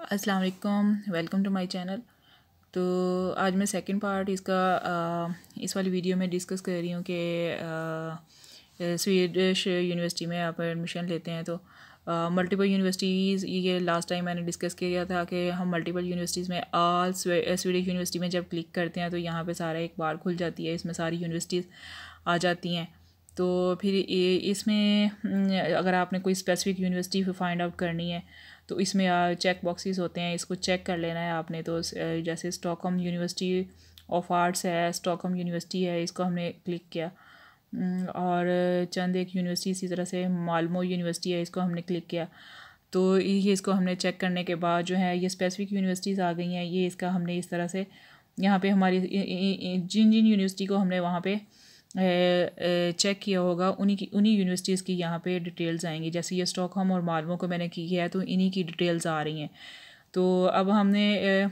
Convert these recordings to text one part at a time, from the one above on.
अस्सलाम वालेकुम, welcome to my channel. तो आज मैं सेकंड पार्ट इसका इस वाली वीडियो में डिस्कस कर रही हूँ कि स्वीडिश यूनिवर्सिटी में आप एडमिशन लेते हैं तो मल्टीपल यूनिवर्सिटीज़, ये लास्ट टाइम मैंने डिस्कस किया था कि हम मल्टीपल यूनिवर्सिटीज़ में ऑल स्वीडिश यूनिवर्सिटी में जब क्लिक करते हैं तो यहाँ पे सारा एक बार खुल जाती है, इसमें सारी यूनिवर्सिटीज़ आ जाती हैं। तो फिर इसमें अगर आपने कोई स्पेसिफिक यूनिवर्सिटी फाइंड आउट करनी है तो इसमें चेक बॉक्सेस होते हैं, इसको चेक कर लेना है आपने। तो जैसे स्टॉकहोम यूनिवर्सिटी ऑफ आर्ट्स है, स्टॉकहोम यूनिवर्सिटी है, इसको हमने क्लिक किया। और चंद एक यूनिवर्सिटी इसी तरह से मालमो यूनिवर्सिटी है, इसको हमने क्लिक किया। तो ये इसको हमने चेक करने के बाद जो है ये स्पेसिफिक यूनिवर्सिटीज़ आ गई हैं। ये इसका हमने इस तरह से यहाँ पे हमारी जिन जिन यूनिवर्सिटी को हमने वहाँ पे चेक किया होगा उन्हीं यूनिवर्सिटीज़ की यहाँ पे डिटेल्स आएंगी। जैसे ये स्टॉकहोम और मालमो को मैंने की है तो इन्हीं की डिटेल्स आ रही हैं। तो अब हमने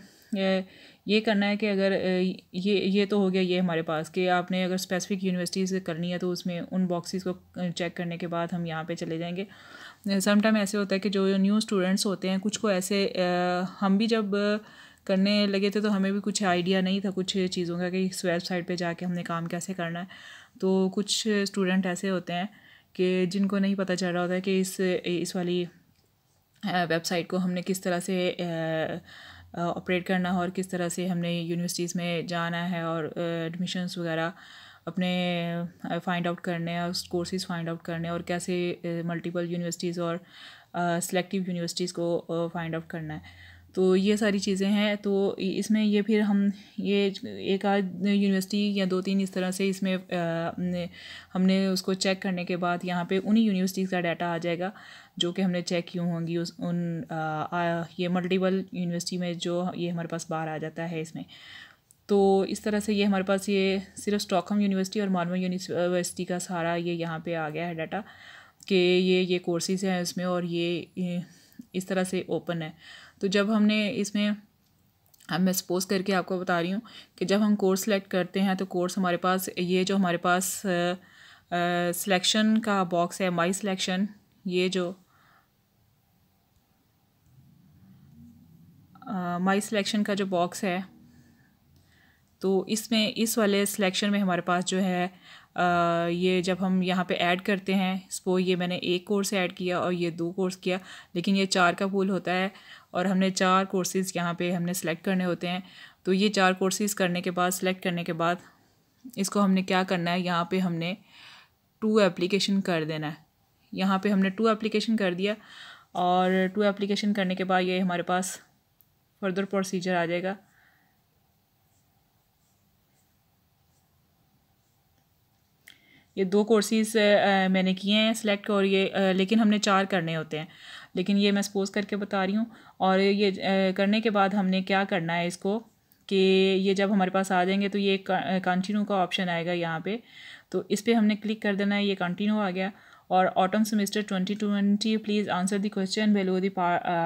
ये करना है कि अगर ये तो हो गया ये हमारे पास कि आपने अगर स्पेसिफिक यूनिवर्सिटीज़ करनी है तो उसमें उन बॉक्सेस को चेक करने के बाद हम यहाँ पे चले जाएंगे। सम टाइम ऐसे होता है कि जो न्यू स्टूडेंट्स होते हैं कुछ को ऐसे हम भी जब करने लगे थे तो हमें भी कुछ आइडिया नहीं था कुछ चीज़ों का कि इस वेबसाइट पे जाके हमने काम कैसे करना है। तो कुछ स्टूडेंट ऐसे होते हैं कि जिनको नहीं पता चल रहा होता है कि इस वाली वेबसाइट को हमने किस तरह से ऑपरेट करना है और किस तरह से हमने यूनिवर्सिटीज़ में जाना है और एडमिशन्स वगैरह अपने फाइंड आउट करने हैं और कोर्सेज़ फाइंड आउट करने हैं और कैसे मल्टीपल यूनिवर्सिटीज़ और सेलेक्टिव यूनिवर्सिटीज़ को फाइंड आउट करना है। तो ये सारी चीज़ें हैं। तो इसमें ये फिर हम ये एक आध यूनिवर्सिटी या दो तीन इस तरह से इसमें हमने उसको चेक करने के बाद यहाँ पे उन्हीं यूनिवर्सिटीज़ का डाटा आ जाएगा जो कि हमने चेक की होंगी ये मल्टीपल यूनिवर्सिटी में जो ये हमारे पास बाहर आ जाता है इसमें। तो इस तरह से ये हमारे पास ये सिर्फ स्टॉकहोम यूनिवर्सिटी और मालमो यूनिवर्सिटी का सारा ये यहाँ पे आ गया है डाटा कि ये कोर्सेज़ हैं इसमें और ये इस तरह से ओपन है। तो जब हमने इसमें अब मैं सपोज करके आपको बता रही हूँ कि जब हम कोर्स सेलेक्ट करते हैं तो कोर्स हमारे पास ये जो हमारे पास सिलेक्शन का बॉक्स है माई सिलेक्शन, ये जो माई सिलेक्शन का जो बॉक्स है तो इसमें इस वाले सिलेक्शन में हमारे पास जो है ये जब हम यहाँ पे ऐड करते हैं सपोज ये मैंने एक कोर्स ऐड किया और ये दो कोर्स किया लेकिन ये 4 का पूल होता है और हमने 4 कोर्सेज़ यहाँ पे हमने सेलेक्ट करने होते हैं। तो ये 4 कोर्सेज़ करने के बाद सेलेक्ट करने के बाद इसको हमने क्या करना है, यहाँ पे हमने 2 एप्लीकेशन कर देना है। यहाँ पे हमने 2 एप्लीकेशन कर दिया और 2 एप्लीकेशन करने के बाद ये हमारे पास फर्दर प्रोसीजर आ जाएगा। ये 2 कोर्सेज़ मैंने किए हैं सिलेक्ट और ये लेकिन हमने 4 करने होते हैं, लेकिन ये मैं सपोज करके बता रही हूँ। और ये करने के बाद हमने क्या करना है इसको कि ये जब हमारे पास आ जाएंगे तो ये कंटिन्यू का ऑप्शन आएगा यहाँ पे, तो इस पर हमने क्लिक कर देना है। ये कंटिन्यू आ गया और autumn semester 2020 please answer the question below the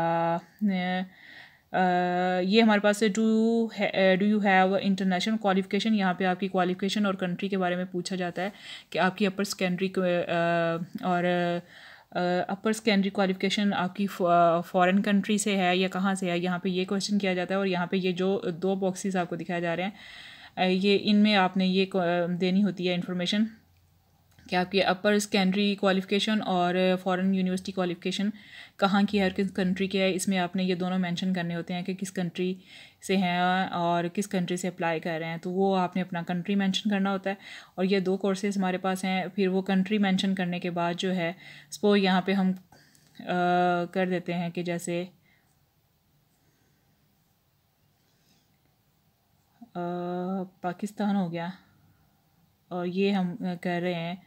ये हमारे पास है do you have international qualification. यहाँ पे आपकी क्वालिफ़िकेशन और कंट्री के बारे में पूछा जाता है कि आपकी अपर सेकेंडरी और अपर सेकेंडरी क्वालिफ़िकेशन आपकी फॉरेन कंट्री से है या कहाँ से है, यहाँ पे ये क्वेश्चन किया जाता है। और यहाँ पे ये जो 2 बॉक्सेस आपको दिखाए जा रहे हैं ये इनमें आपने ये देनी होती है इंफॉर्मेशन कि आपकी अपर सेकेंडरी क्वालिफ़िकेशन और फॉरेन यूनिवर्सिटी क्वालिफ़िकेशन कहाँ की है और किस कंट्री की है। इसमें आपने ये दोनों मेंशन करने होते हैं कि किस कंट्री से हैं और किस कंट्री से अप्लाई कर रहे हैं, तो वो आपने अपना कंट्री मेंशन करना होता है। और ये 2 कोर्सेज़ हमारे पास हैं। फिर वो कंट्री मेंशन करने के बाद जो है सपोज यहाँ पे हम कर देते हैं कि जैसे पाकिस्तान हो गया और ये हम कर रहे हैं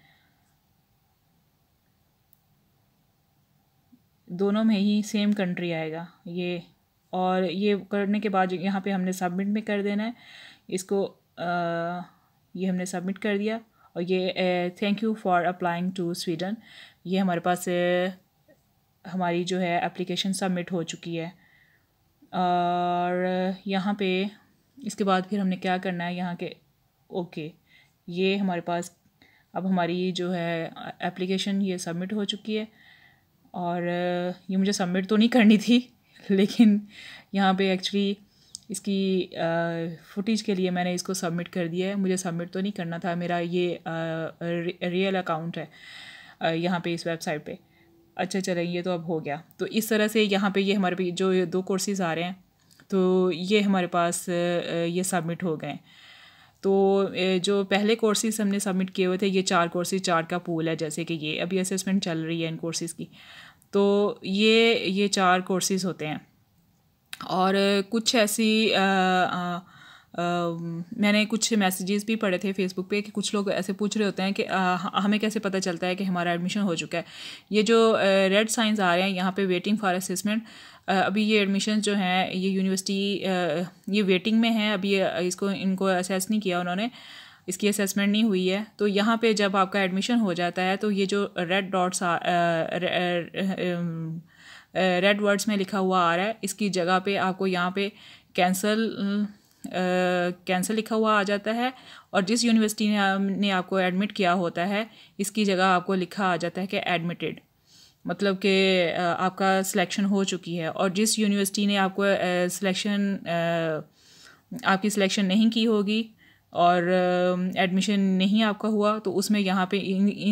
दोनों में ही सेम कंट्री आएगा ये। और ये करने के बाद यहाँ पे हमने सबमिट में कर देना है इसको। ये हमने सबमिट कर दिया और ये thank you for applying to Sweden, ये हमारे पास हमारी जो है एप्लीकेशन सबमिट हो चुकी है। और यहाँ पे इसके बाद फिर हमने क्या करना है यहाँ के ओके, ये हमारे पास अब हमारी जो है एप्लीकेशन ये सबमिट हो चुकी है। और ये मुझे सबमिट तो नहीं करनी थी लेकिन यहाँ पे एक्चुअली इसकी फुटेज के लिए मैंने इसको सबमिट कर दिया है। मुझे सबमिट तो नहीं करना था, मेरा ये रियल अकाउंट है यहाँ पे इस वेबसाइट पे। अच्छा चलें, ये तो अब हो गया। तो इस तरह से यहाँ पे ये हमारे पे जो ये 2 कोर्सेज़ आ रहे हैं, तो ये हमारे पास ये सबमिट हो गए। तो जो पहले कोर्सेज़ हमने सबमिट किए हुए थे, ये 4 कोर्सेज़, 4 का पूल है। जैसे कि ये अभी असेसमेंट चल रही है इन कोर्सेज़ की, तो ये 4 कोर्सेज़ होते हैं। और कुछ ऐसी मैंने कुछ मैसेजेस भी पढ़े थे फेसबुक पे कि कुछ लोग ऐसे पूछ रहे होते हैं कि हमें कैसे पता चलता है कि हमारा एडमिशन हो चुका है। ये जो रेड साइंस आ रहे हैं यहाँ पे वेटिंग फॉर असेसमेंट, अभी ये एडमिशन जो हैं ये यूनिवर्सिटी ये वेटिंग में है। अभी इसको इनको असेस नहीं किया उन्होंने, इसकी असेसमेंट नहीं हुई है। तो यहाँ पे जब आपका एडमिशन हो जाता है तो ये जो रेड डॉट्स रेड वर्ड्स में लिखा हुआ आ रहा है, इसकी जगह पे आपको यहाँ पे कैंसिल लिखा हुआ आ जाता है। और जिस यूनिवर्सिटी ने आपको एडमिट किया होता है, इसकी जगह आपको लिखा आ जाता है कि एडमिटेड, मतलब कि आपका सिलेक्शन हो चुकी है। और जिस यूनिवर्सिटी ने आपको आपकी सिलेक्शन नहीं की होगी और एडमिशन नहीं आपका हुआ, तो उसमें यहाँ पे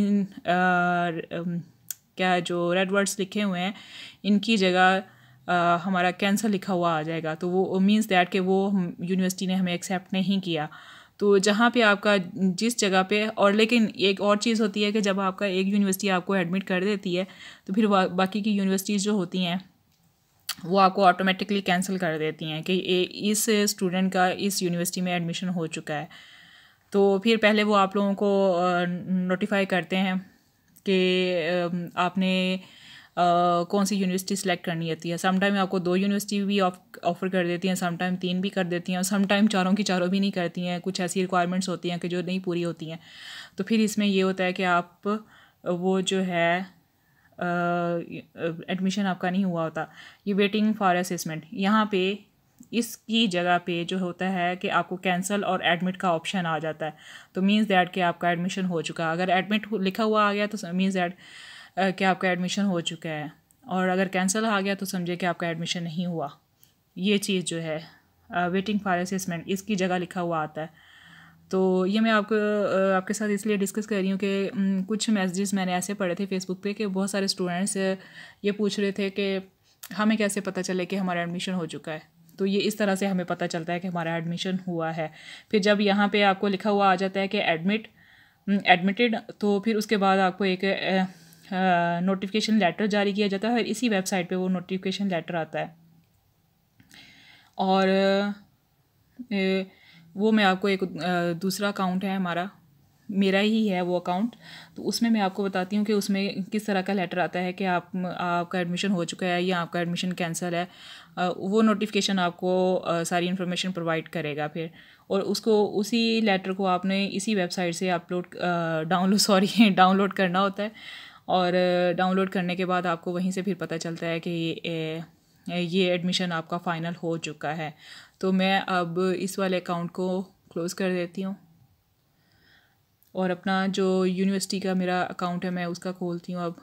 क्या जो रेड वर्ड्स लिखे हुए हैं, इनकी जगह हमारा कैंसिल लिखा हुआ आ जाएगा। तो वो मीन्स दैट कि वो यूनिवर्सिटी ने हमें एक्सेप्ट नहीं किया। तो जहाँ पे आपका जिस जगह पे, और लेकिन एक और चीज़ होती है कि जब आपका एक यूनिवर्सिटी आपको एडमिट कर देती है, तो फिर बाकी की यूनिवर्सिटीज़ जो होती हैं वो आपको ऑटोमेटिकली कैंसिल कर देती हैं कि इस स्टूडेंट का इस यूनिवर्सिटी में एडमिशन हो चुका है। तो फिर पहले वो आप लोगों को नोटिफाई करते हैं कि आपने कौन सी यूनिवर्सिटी सेलेक्ट करनी होती है। समटाइम आपको 2 यूनिवर्सिटी भी ऑफ़र कर देती हैं, समटाइम 3 भी कर देती हैं, और समटाइम चारों की चारों भी नहीं करती हैं। कुछ ऐसी रिक्वायरमेंट्स होती हैं कि जो नहीं पूरी होती हैं। तो फिर इसमें ये होता है कि आप वो जो है एडमिशन आपका नहीं हुआ होता। ये वेटिंग फॉर असेसमेंट, यहाँ पे इसकी जगह पे जो होता है कि आपको कैंसिल और एडमिट का ऑप्शन आ जाता है। तो मीन्स दैट कि आपका एडमिशन हो चुका है। अगर एडमिट लिखा हुआ आ गया तो मीन्स दैट कि आपका एडमिशन हो चुका है, और अगर कैंसिल आ गया तो समझे कि आपका एडमिशन नहीं हुआ। ये चीज़ जो है वेटिंग फॉर असेसमेंट, इसकी जगह लिखा हुआ आता है। तो ये मैं आपके साथ इसलिए डिस्कस कर रही हूँ कि कुछ मैसेजेस मैंने ऐसे पढ़े थे फेसबुक पे कि बहुत सारे स्टूडेंट्स ये पूछ रहे थे कि हमें कैसे पता चले कि हमारा एडमिशन हो चुका है। तो ये इस तरह से हमें पता चलता है कि हमारा एडमिशन हुआ है। फिर जब यहाँ पे आपको लिखा हुआ आ जाता है कि एडमिटेड, तो फिर उसके बाद आपको एक नोटिफिकेशन लेटर जारी किया जाता है, और इसी वेबसाइट पे वो नोटिफिकेशन लेटर आता है। और वो मैं आपको एक दूसरा अकाउंट है हमारा, मेरा ही है वो अकाउंट, तो उसमें मैं आपको बताती हूँ कि उसमें किस तरह का लेटर आता है कि आपका एडमिशन हो चुका है या आपका एडमिशन कैंसिल है। वो नोटिफिकेशन आपको सारी इन्फॉर्मेशन प्रोवाइड करेगा फिर, और उसको उसी लेटर को आपने इसी वेबसाइट से डाउनलोड करना होता है। और डाउनलोड करने के बाद आपको वहीं से फिर पता चलता है कि ये एडमिशन आपका फ़ाइनल हो चुका है। तो मैं अब इस वाले अकाउंट को क्लोज़ कर देती हूँ, और अपना जो यूनिवर्सिटी का मेरा अकाउंट है मैं उसका खोलती हूँ अब।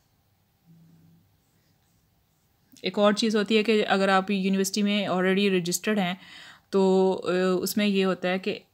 एक और चीज़ होती है कि अगर आप यूनिवर्सिटी में ऑलरेडी रजिस्टर्ड हैं तो उसमें ये होता है कि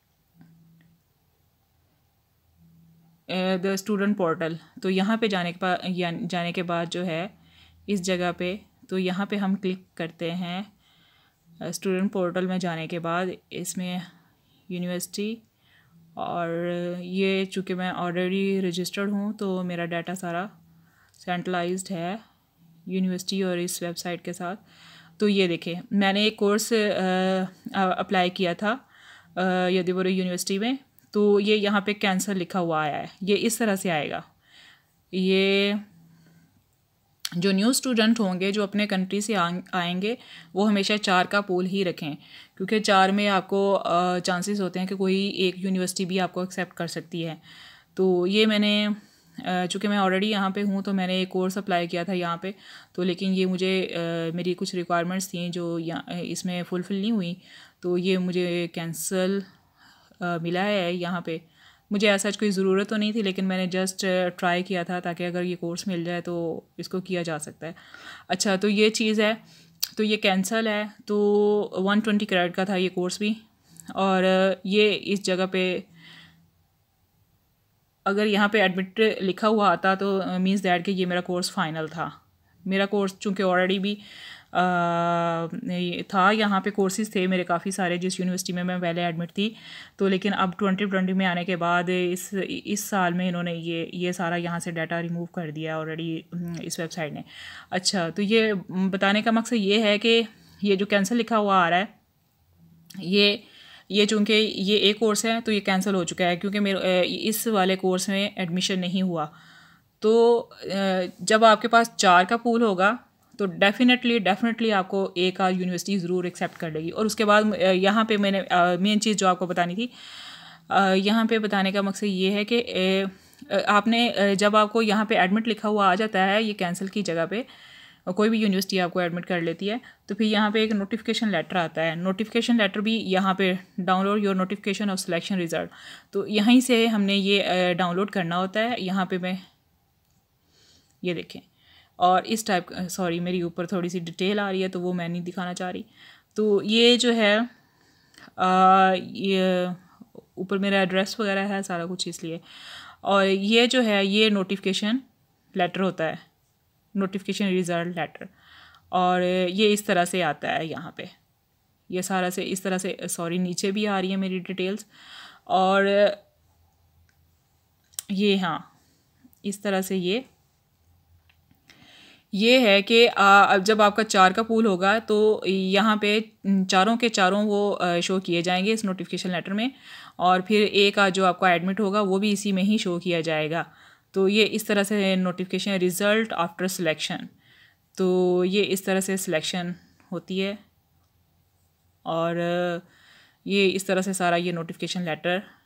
द स्टूडेंट पोर्टल, तो यहाँ पे जाने के बाद जो है इस जगह पे, तो यहाँ पे हम क्लिक करते हैं स्टूडेंट पोर्टल में जाने के बाद इसमें यूनिवर्सिटी, और ये चूँकि मैं ऑलरेडी रजिस्टर्ड हूँ तो मेरा डाटा सारा सेंट्रलाइज्ड है यूनिवर्सिटी और इस वेबसाइट के साथ। तो ये देखें, मैंने एक कोर्स अप्लाई किया था यदिपुर यूनिवर्सिटी में, तो ये यहाँ पे कैंसिल लिखा हुआ आया है। ये इस तरह से आएगा। ये जो न्यू स्टूडेंट होंगे जो अपने कंट्री से आएंगे वो हमेशा 4 का पूल ही रखें, क्योंकि 4 में आपको चांसेस होते हैं कि कोई एक यूनिवर्सिटी भी आपको एक्सेप्ट कर सकती है। तो ये मैंने चूँकि मैं ऑलरेडी यहाँ पे हूँ तो मैंने एक कोर्स अप्लाई किया था यहाँ पे, तो लेकिन ये मुझे मेरी कुछ रिक्वायरमेंट्स थी जो इसमें फुलफ़िल नहीं हुई, तो ये मुझे कैंसिल मिला है यहाँ पे। मुझे ऐसा कोई ज़रूरत तो नहीं थी, लेकिन मैंने जस्ट ट्राई किया था ताकि अगर ये कोर्स मिल जाए तो इसको किया जा सकता है। अच्छा, तो ये चीज़ है, तो ये कैंसिल है। तो 120 क्रेडिट का था ये कोर्स भी, और ये इस जगह पे अगर यहाँ पे एडमिट लिखा हुआ आता तो मीन्स दैट कि ये मेरा कोर्स फाइनल था। मेरा कोर्स चूँकि ऑलरेडी भी था, यहाँ पे कोर्सेज़ थे मेरे काफ़ी सारे जिस यूनिवर्सिटी में मैं पहले एडमिट थी। तो लेकिन अब 2020 में आने के बाद इस साल में इन्होंने ये सारा यहाँ से डाटा रिमूव कर दिया ऑलरेडी इस वेबसाइट ने। अच्छा, तो ये बताने का मकसद ये है कि ये जो कैंसिल लिखा हुआ आ रहा है, ये चूँकि ये एक कोर्स है तो ये कैंसिल हो चुका है, क्योंकि मेरे इस वाले कोर्स में एडमिशन नहीं हुआ। तो जब आपके पास 4 का पूल होगा तो डेफिनेटली आपको एक आध यूनिवर्सिटी ज़रूर एक्सेप्ट कर लेगी। और उसके बाद यहाँ पे मैंने मेन चीज़ जो आपको बतानी थी, यहाँ पे बताने का मकसद ये है कि आपने जब आपको यहाँ पे एडमिट लिखा हुआ आ जाता है, ये कैंसिल की जगह पे कोई भी यूनिवर्सिटी आपको एडमिट कर लेती है, तो फिर यहाँ पे एक नोटिफिकेशन लेटर आता है। नोटिफिकेशन लेटर भी यहाँ पे download your notification of selection result, तो यहीं से हमने ये डाउनलोड करना होता है। यहाँ पे मैं ये देखें, और इस टाइप, सॉरी मेरी ऊपर थोड़ी सी डिटेल आ रही है तो वो मैं नहीं दिखाना चाह रही। तो ये जो है ये ऊपर मेरा एड्रेस वगैरह है सारा कुछ, इसलिए। और ये जो है ये नोटिफिकेशन लेटर होता है, नोटिफिकेशन रिज़ल्ट लेटर, और ये इस तरह से आता है यहाँ पे। ये सारा से इस तरह से, सॉरी नीचे भी आ रही है मेरी डिटेल्स, और ये हाँ इस तरह से ये है कि अब जब आपका 4 का पूल होगा तो यहाँ पे चारों के चारों वो शो किए जाएंगे इस नोटिफिकेशन लेटर में, और फिर एक जो आपका एडमिट होगा वो भी इसी में ही शो किया जाएगा। तो ये इस तरह से नोटिफिकेशन रिज़ल्ट आफ्टर सिलेक्शन, तो ये इस तरह से सिलेक्शन होती है, और ये इस तरह से सारा ये नोटिफिकेशन लेटर